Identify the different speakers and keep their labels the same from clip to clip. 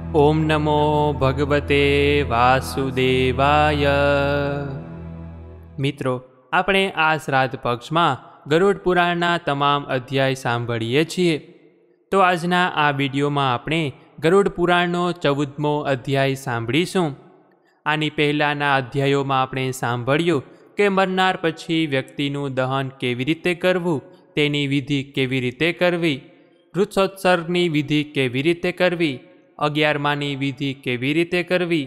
Speaker 1: ઓમ નમો ભગવતે વાસુદેવાય। મિત્રો, આપણે આ શ્રાદ્ધ પક્ષમાં ગરુડ પુરાણના તમામ અધ્યાય સાંભળીએ છીએ। તો આજના આ વિડીયોમાં આપણે ગરુડ પુરાણનો 14મો અધ્યાય સાંભળીશું। આની પહેલાંના અધ્યાયોમાં આપણે સાંભળ્યું કે મરનાર પછી વ્યક્તિનું દહન કેવી રીતે કરવું, તેની વિધિ કેવી રીતે કરવી, વૃક્ષોત્સર્ગની વિધિ કેવી રીતે કરવી, 11માની વિધિ કેવી રીતે કરવી,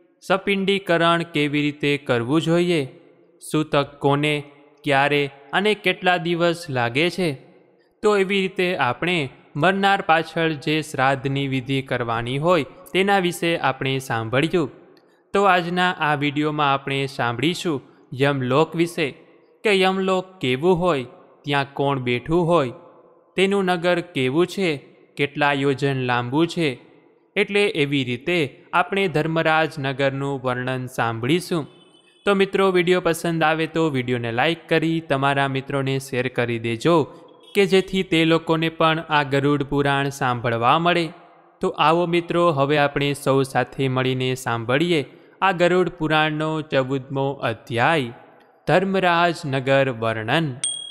Speaker 1: સપિંડીકરણ કેવી રીતે કરવું જોઈએ, સૂતક કોને, ક્યારે અને કેટલા દિવસ લાગે છે। તો એવી રીતે આપણે મરનાર પાછળ જે શ્રાદ્ધની વિધિ કરવાની હોય તેના વિશે આપણે સાંભળ્યું। તો આજના આ વિડીયોમાં આપણે સાંભળીશું યમલોક વિશે, કે યમલોક કેવું હોય, ત્યાં કોણ બેઠું હોય, તેનું નગર કેવું છે, કેટલા યોજન લાંબુ છે। એટલે એવી રીતે આપણે ધર્મરાજ નગરનું વર્ણન સાંભળીશું। તો મિત્રો, વિડીયો પસંદ આવે તો વિડીયોને લાઈક કરી તમારા મિત્રોને શેર કરી દેજો, કે જેથી તે લોકોને પણ આ ગરુડ પુરાણ સાંભળવા મળે। તો આવો મિત્રો, હવે આપણે સૌ સાથે મળીને સાંભળીએ આ ગરુડ પુરાણનો 14મો અધ્યાય, ધર્મરાજ નગર વર્ણન।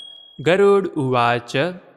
Speaker 1: ગરુડ ઉવાચ।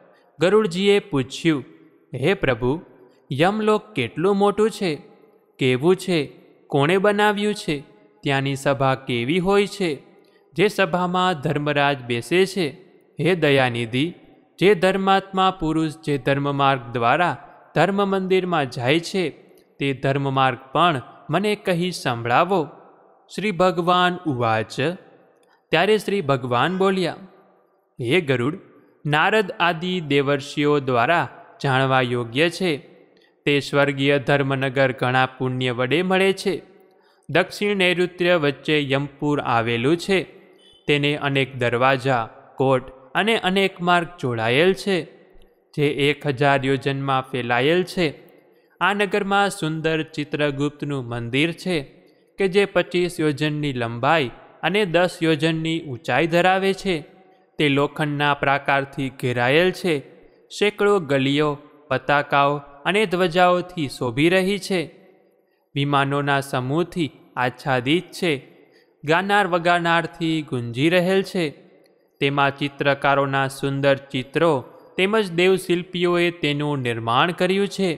Speaker 1: ગરુડજીએ પૂછ્યું, હે પ્રભુ, યમલોક કેટલું મોટું છે, કેવું છે, કોણે બનાવ્યું છે, ત્યાંની સભા કેવી હોય છે, જે સભામાં ધર્મરાજ બેસે છે। હે દયાનિધિ, જે ધર્માત્મા પુરુષ જે ધર્મમાર્ગ દ્વારા ધર્મ મંદિરમાં જાય છે તે ધર્મમાર્ગ પણ મને કહી સંભળાવો। શ્રી ભગવાન ઉવાચ। ત્યારે શ્રી ભગવાન બોલ્યા, હે ગરુડ, નારદ આદિ દેવર્ષિઓ દ્વારા જાણવા યોગ્ય છે। તે સ્વર્ગીય ધર્મનગર ઘણા પુણ્ય વડે મળે છે। દક્ષિણ નૈઋત્ય વચ્ચે યમપુર આવેલું છે। તેને અનેક દરવાજા, કોટ અને અનેક માર્ગ જોડાયેલ છે, જે 1000 યોજનમાં ફેલાયેલ છે। આ નગરમાં સુંદર ચિત્રગુપ્તનું મંદિર છે, કે જે 25 યોજનની લંબાઈ અને 10 યોજનની ઊંચાઈ ધરાવે છે। તે લોખંડના પ્રાકારથી ઘેરાયેલ છે। સેંકડો ગલીઓ, પતાકાઓ અને ધ્વજાઓથી શોભી રહી છે। વિમાનોના સમૂહથી આચ્છાદિત છે। ગાનાર વગાનારથી ગુંજી રહેલ છે। તેમાં ચિત્રકારોના સુંદર ચિત્રો તેમજ દેવશિલ્પીઓએ તેનું નિર્માણ કર્યું છે।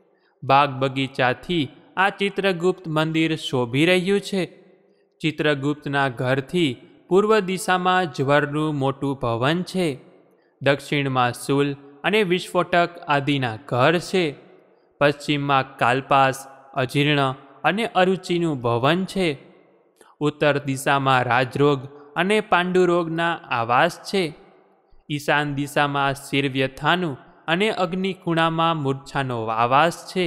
Speaker 1: બાગ બગીચાથી આ ચિત્રગુપ્ત મંદિર શોભી રહ્યું છે। ચિત્રગુપ્તના ઘરથી પૂર્વ દિશામાં જ્વરનું મોટું ભવન છે। દક્ષિણમાં શૂલ અને વિસ્ફોટક આદિના ઘર છે। પશ્ચિમમાં કાલપાસ, અજીર્ણ અને અરુચિનું ભવન છે। ઉત્તર દિશામાં રાજરોગ અને પાંડુરોગના આવાસ છે। ઈશાન દિશામાં શિરવ્યથાનું અને અગ્નિ ખૂણામાં મૂર્છાનો આવાસ છે।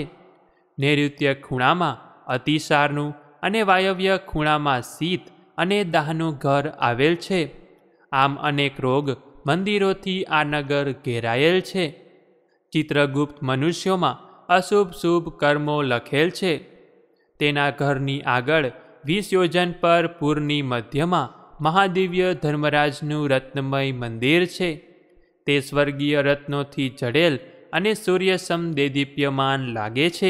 Speaker 1: નૈઋત્ય ખૂણામાં અતિસારનું અને વાયવ્ય ખૂણામાં શીત અને દાહનું ઘર આવેલ છે। આમ અનેક રોગ મંદિરોથી આ નગર ઘેરાયેલ છે। ચિત્રગુપ્ત મનુષ્યોમાં અશુભ શુભ કર્મો લખેલ છે। તેના ઘરની આગળ 20 યોજન પર પૂરની મધ્યમાં મહાદિવ્ય ધર્મરાજનું રત્નમય મંદિર છે। તે સ્વર્ગીય રત્નોથી જડેલ અને સૂર્યસમ દેદીપ્યમાન લાગે છે।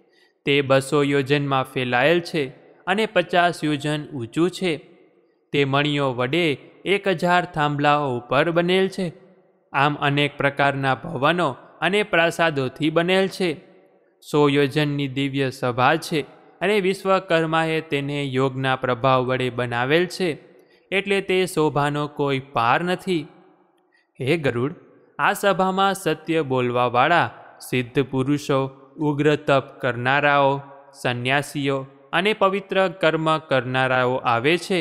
Speaker 1: તે 200 યોજનમાં ફેલાયેલ છે અને 50 યોજન ઊંચું છે। તે મણીઓ વડે 1000 થાંભલાઓ ઉપર બનેલ છે। આમ અનેક પ્રકારના ભવનો અને પ્રાસાદોથી બનેલ છે। 100 યોજનની દિવ્ય સભા છે અને વિશ્વકર્માએ તેને યોગના પ્રભાવ વડે બનાવેલ છે, એટલે તે શોભાનો કોઈ પાર નથી। હે ગરુડ, આ સભામાં સત્ય બોલવાવાળા સિદ્ધ પુરુષો, ઉગ્ર તપ કરનારાઓ, સંન્યાસીઓ અને પવિત્ર કર્મ કરનારાઓ આવે છે।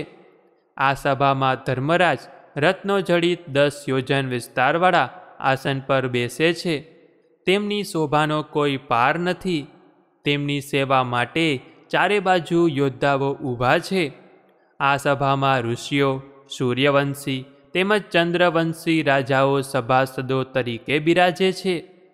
Speaker 1: આ સભામાં ધર્મરાજ રત્નો જડિત 10 યોજન વિસ્તારવાળા આસન પર બેસે છે। તેમની શોભાનો કોઈ પાર નથી। તેમની સેવા માટે ચારે બાજુ યોદ્ધાઓ ઊભા છે। આ સભામાં ઋષિઓ, સૂર્યવંશી તેમજ ચંદ્રવંશી રાજાઓ સભાસદો તરીકે બિરાજે છે।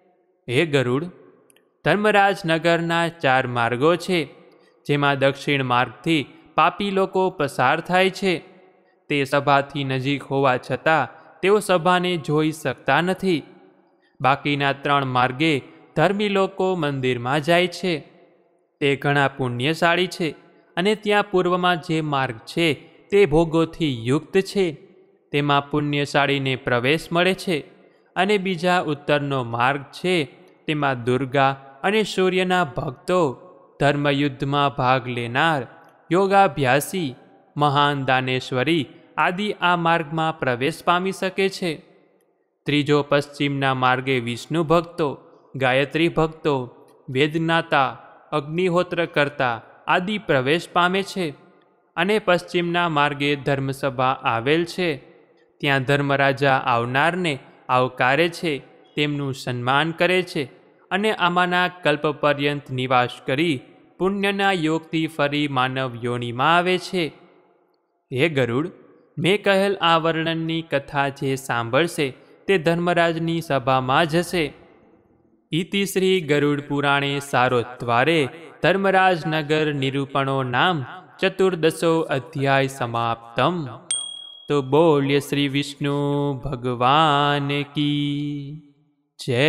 Speaker 1: હે ગરુડ, ધર્મરાજ નગરના 4 માર્ગો છે, જેમાં દક્ષિણ માર્ગથી પાપી લોકો પસાર થાય છે। તે સભાથી નજીક હોવા છતાં તેઓ સભાને જોઈ શકતા નથી। બાકીના 3 માર્ગે ધર્મી લોકો મંદિરમાં જાય છે। તે ઘણા પુણ્યશાળી છે અને ત્યાં પૂર્વમાં જે માર્ગ છે તે ભોગોથી યુક્ત છે, તેમાં પુણ્યશાળીને પ્રવેશ મળે છે. અને બીજા ઉત્તરનો માર્ગ છે, તેમાં દુર્ગા અને સૂર્યના ભક્તો, ધર્મયુદ્ધમાં ભાગ લેનાર, યોગાભ્યાસી, મહાન દાનેશ્વરી આદિ આ માર્ગમાં પ્રવેશ પામી શકે છે. ત્રીજો પશ્ચિમના માર્ગે વિષ્ણુ ભક્તો, ગાયત્રી ભક્તો, વેદજ્ઞાતા, અગ્નિહોત્ર કરતા આદિ પ્રવેશ પામે છે. અને પશ્ચિમના માર્ગે ધર્મસભા આવેલ છે. ત્યાં ધર્મરાજા આવનારને આવકારે છે, તેમનું સન્માન કરે છે અને આમાંના કલ્પ પર્યંત નિવાસ કરી પુણ્યના યોગથી ફરી માનવ યોનિમાં આવે છે. હે ગરુડ, મેં કહેલ આ વર્ણનની કથા જે સાંભળશે તે ધર્મરાજની સભામાં જશે. ઇતિ શ્રી ગરુડ પુરાણે સારોદ્વારે ધર્મરાજનગર નિરૂપણો નામ ચતુર્દશો અધ્યાય સમાપ્તમ. તો બોલ્ય શ્રી વિષ્ણુ ભગવાન કી જય.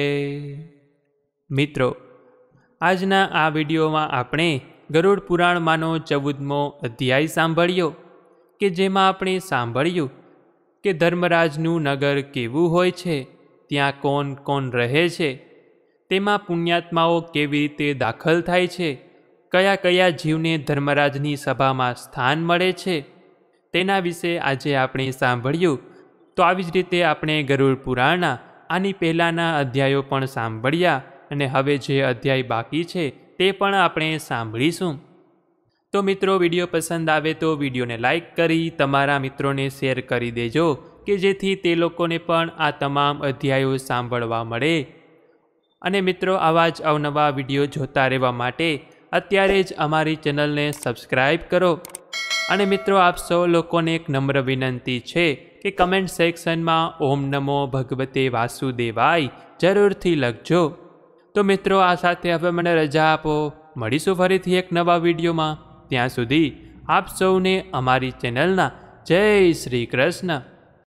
Speaker 1: મિત્રો, આજના આ વિડીયોમાં આપણે ગરુડ પુરાણમાંનો 14મો અધ્યાય સાંભળ્યો કે જેમાં આપણે સાંભળ્યું કે ધર્મરાજનું નગર કેવું હોય છે, ત્યાં કોણ કોણ રહે છે, તેમાં પુણ્યાત્માઓ કેવી રીતે દાખલ થાય છે, કયા કયા જીવને ધર્મરાજની સભામાં સ્થાન મળે છે, તેના વિશે આજે આપણે સાંભળ્યું. તો આવી જ રીતે આપણે ગરુડ પુરાણના આની પહેલાંના અધ્યાયો પણ સાંભળ્યા અને હવે જે અધ્યાય બાકી છે તે પણ આપણે સાંભળીશું. તો મિત્રો, વિડીયો પસંદ આવે તો વિડીયોને લાઈક કરી તમારા મિત્રોને શેર કરી દેજો કે જેથી તે લોકોને પણ આ તમામ અધ્યાયો સાંભળવા મળે. અને મિત્રો, આવા જ અવનવા વિડીયો જોતા રહેવા માટે અત્યારે જ અમારી ચેનલને સબસ્ક્રાઈબ કરો. અને મિત્રો, આપ સૌ લોકોને એક નમ્ર વિનંતી છે કે કમેન્ટ સેક્શનમાં ઓમ નમો ભગવતે વાસુદેવાય જરૂરથી લખજો. તો મિત્રો, આ સાથે હવે મને રજા આપો. મળીશું ફરીથી એક નવા વિડીયોમાં. ત્યાં સુધી આપ સૌને અમારી ચેનલના જય શ્રી કૃષ્ણ.